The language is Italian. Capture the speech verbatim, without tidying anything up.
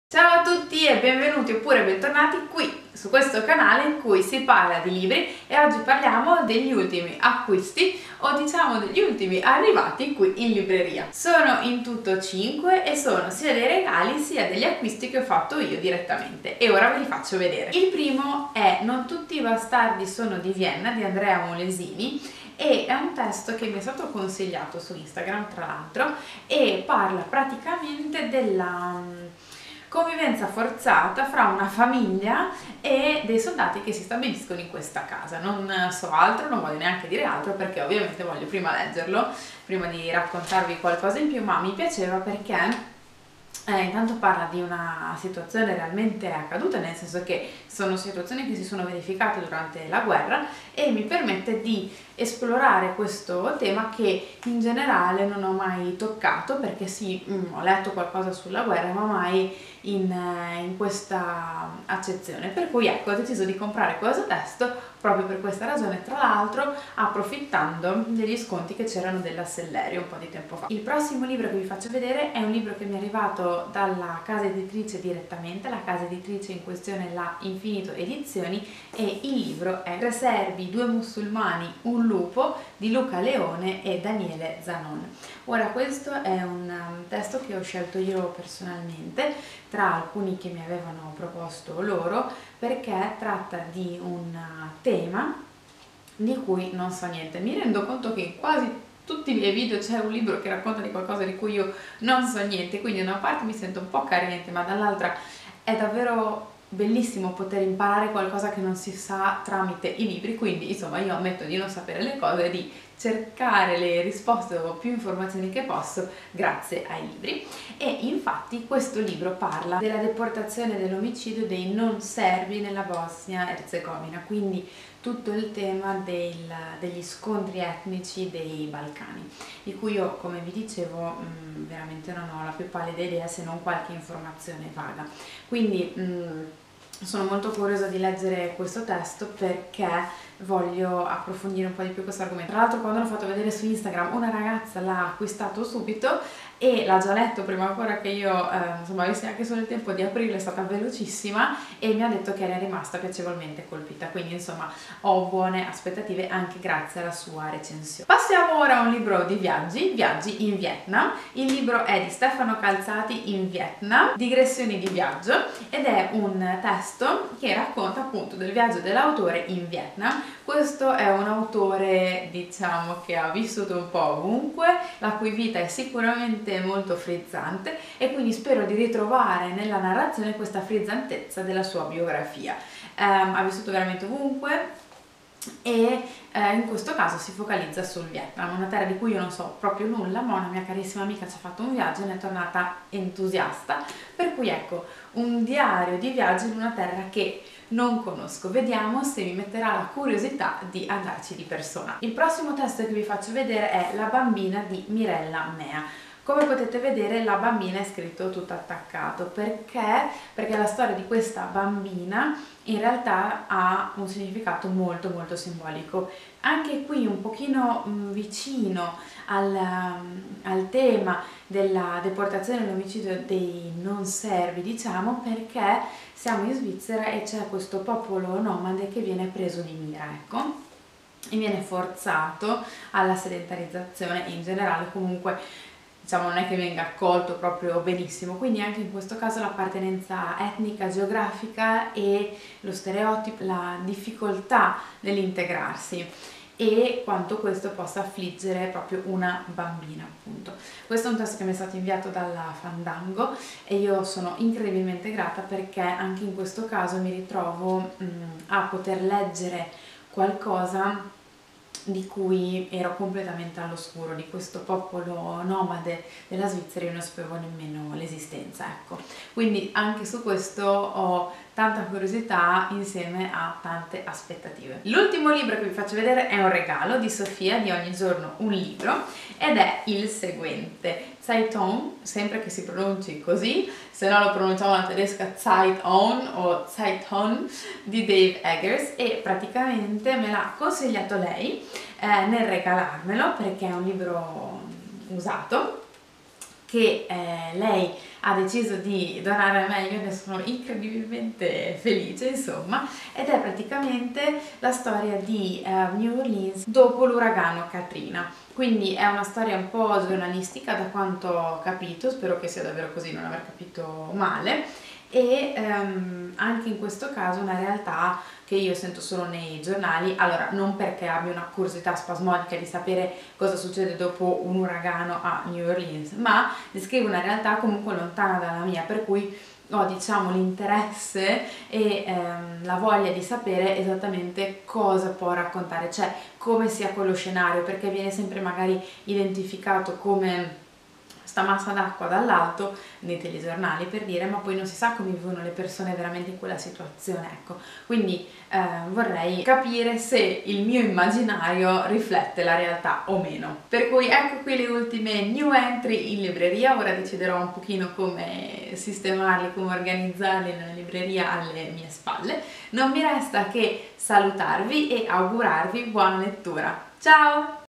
Ciao a tutti e benvenuti oppure bentornati qui su questo canale in cui si parla di libri e oggi parliamo degli ultimi acquisti o diciamo degli ultimi arrivati qui in libreria. Sono in tutto cinque e sono sia dei regali sia degli acquisti che ho fatto io direttamente e ora ve li faccio vedere. Il primo è Non tutti i bastardi sono di Vienna di Andrea Molesini e è un testo che mi è stato consigliato su Instagram tra l'altro e parla praticamente della convivenza forzata fra una famiglia e dei soldati che si stabiliscono in questa casa. Non so altro, non voglio neanche dire altro perché ovviamente voglio prima leggerlo, prima di raccontarvi qualcosa in più, ma mi piaceva perché eh, intanto parla di una situazione realmente accaduta, nel senso che sono situazioni che si sono verificate durante la guerra e mi permette di esplorare questo tema che in generale non ho mai toccato perché sì, mh, ho letto qualcosa sulla guerra ma mai in, eh, in questa accezione, per cui ecco ho deciso di comprare questo testo proprio per questa ragione, tra l'altro approfittando degli sconti che c'erano della Sellerio un po' di tempo fa. Il prossimo libro che vi faccio vedere è un libro che mi è arrivato dalla casa editrice direttamente, la casa editrice in questione è la Infinito Edizioni e il libro è Tre serbi, due musulmani, un lupo di Luca Leone e Daniele Zanon. Ora questo è un um, testo che ho scelto io personalmente tra alcuni che mi avevano proposto loro perché tratta di un tema di cui non so niente. Mi rendo conto che in quasi tutti i miei video c'è un libro che racconta di qualcosa di cui io non so niente, quindi da una parte mi sento un po' carente ma dall'altra è davvero bellissimo poter imparare qualcosa che non si sa tramite i libri, quindi insomma io ammetto di non sapere le cose e di cercare le risposte o più informazioni che posso grazie ai libri. E infatti questo libro parla della deportazione e dell'omicidio dei non serbi nella Bosnia-Erzegovina, quindi tutto il tema del, degli scontri etnici dei Balcani, di cui io, come vi dicevo, mh, veramente non ho la più pallida idea se non qualche informazione vaga. Quindi mh, sono molto curiosa di leggere questo testo perché voglio approfondire un po' di più questo argomento. Tra l'altro quando l'ho fatto vedere su Instagram una ragazza l'ha acquistato subito e l'ha già letto prima ancora che io, eh, insomma, avessi anche solo il tempo di aprirlo, è stata velocissima e mi ha detto che era rimasta piacevolmente colpita, quindi insomma ho buone aspettative anche grazie alla sua recensione. Passiamo ora a un libro di viaggi, Viaggi in Vietnam. Il libro è di Stefano Calzati in Vietnam, Digressioni di viaggio, ed è un testo che racconta appunto del viaggio dell'autore in Vietnam. Questo è un autore, diciamo, che ha vissuto un po' ovunque, la cui vita è sicuramente molto frizzante e quindi spero di ritrovare nella narrazione questa frizzantezza della sua biografia. Um, ha vissuto veramente ovunque e eh, in questo caso si focalizza sul Vietnam, una terra di cui io non so proprio nulla, ma una mia carissima amica ci ha fatto un viaggio e ne è tornata entusiasta, per cui ecco, un diario di viaggio in una terra che non conosco. Vediamo se mi metterà la curiosità di andarci di persona. Il prossimo testo che vi faccio vedere è La bambina di Mirella Mea. Come potete vedere la bambina è scritto tutto attaccato, perché? Perché la storia di questa bambina in realtà ha un significato molto molto simbolico. Anche qui un pochino mh, vicino al, um, al tema della deportazione e dell'omicidio dei non serbi, diciamo, perché siamo in Svizzera e c'è questo popolo nomade che viene preso di mira, ecco, e viene forzato alla sedentarizzazione e in generale comunque diciamo non è che venga accolto proprio benissimo, quindi anche in questo caso l'appartenenza etnica, geografica e lo stereotipo, la difficoltà nell'integrarsi e quanto questo possa affliggere proprio una bambina, appunto. Questo è un testo che mi è stato inviato dalla Fandango e io sono incredibilmente grata perché anche in questo caso mi ritrovo mh, a poter leggere qualcosa di cui ero completamente all'oscuro, di questo popolo nomade della Svizzera io non sapevo nemmeno l'esistenza, ecco. Quindi anche su questo ho tanta curiosità insieme a tante aspettative. L'ultimo libro che vi faccio vedere è un regalo di Sofia di Ogni giorno un libro ed è il seguente, Zeitung, sempre che si pronunci così, se no lo pronunciamo alla tedesca Zeitung o Zeitung di Dave Eggers e praticamente me l'ha consigliato lei eh, nel regalarmelo perché è un libro usato che eh, lei ha deciso di donare a me, io ne sono incredibilmente felice, insomma, ed è praticamente la storia di uh, New Orleans dopo l'uragano Katrina. Quindi è una storia un po' giornalistica da quanto ho capito, spero che sia davvero così, non aver capito male, e um, anche in questo caso una realtà che io sento solo nei giornali, allora non perché abbia una curiosità spasmodica di sapere cosa succede dopo un uragano a New Orleans, ma descrive una realtà comunque lontana dalla mia, per cui ho, diciamo, l'interesse e ehm, la voglia di sapere esattamente cosa può raccontare, cioè come sia quello scenario, perché viene sempre magari identificato come sta massa d'acqua dall'alto nei telegiornali, per dire, ma poi non si sa come vivono le persone veramente in quella situazione, ecco. Quindi eh, vorrei capire se il mio immaginario riflette la realtà o meno. Per cui ecco qui le ultime new entry in libreria. Ora deciderò un pochino come sistemarli, come organizzarli nella libreria alle mie spalle. Non mi resta che salutarvi e augurarvi buona lettura. Ciao!